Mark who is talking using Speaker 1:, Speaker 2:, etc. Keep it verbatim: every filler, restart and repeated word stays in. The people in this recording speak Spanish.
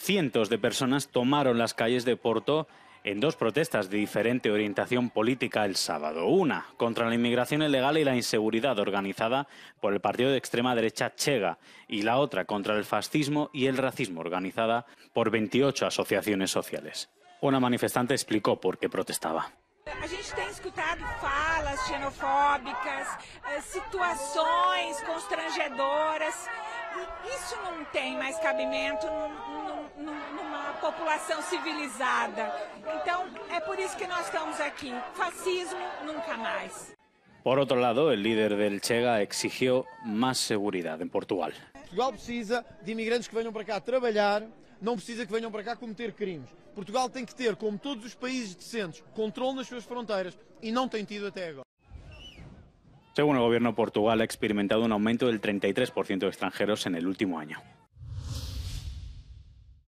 Speaker 1: Cientos de personas tomaron las calles de Porto en dos protestas de diferente orientación política el sábado. Una contra la inmigración ilegal y la inseguridad organizada por el partido de extrema derecha Chega, y la otra contra el fascismo y el racismo, organizada por veintiocho asociaciones sociales. Una manifestante explicó por qué protestaba.
Speaker 2: A gente tem escutado falas xenofóbicas, situações constrangedoras, e isso não tem mais cabimento num, num, numa população civilizada. Então, é por isso que nós estamos aqui. Fascismo nunca mais.
Speaker 1: Por otro lado, el líder del Chega exigió más seguridad en Portugal.
Speaker 3: Portugal precisa de imigrantes que venham para cá trabalhar, não precisa que venham para cá cometer crimes. Portugal tem que ter, como todos os países decentes, controle nas suas fronteiras, y no tem tido até agora.
Speaker 1: Según el gobierno, Portugal ha experimentado un aumento del treinta y tres por ciento de extranjeros en el último año.